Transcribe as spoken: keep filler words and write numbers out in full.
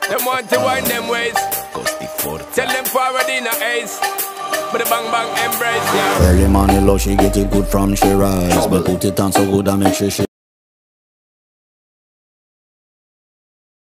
Them want to wind them ways. Tell them forward in a ace. But the bang bang embrace, yeah. Early morning love, she get it good from she rise. But put it on so good I make sure she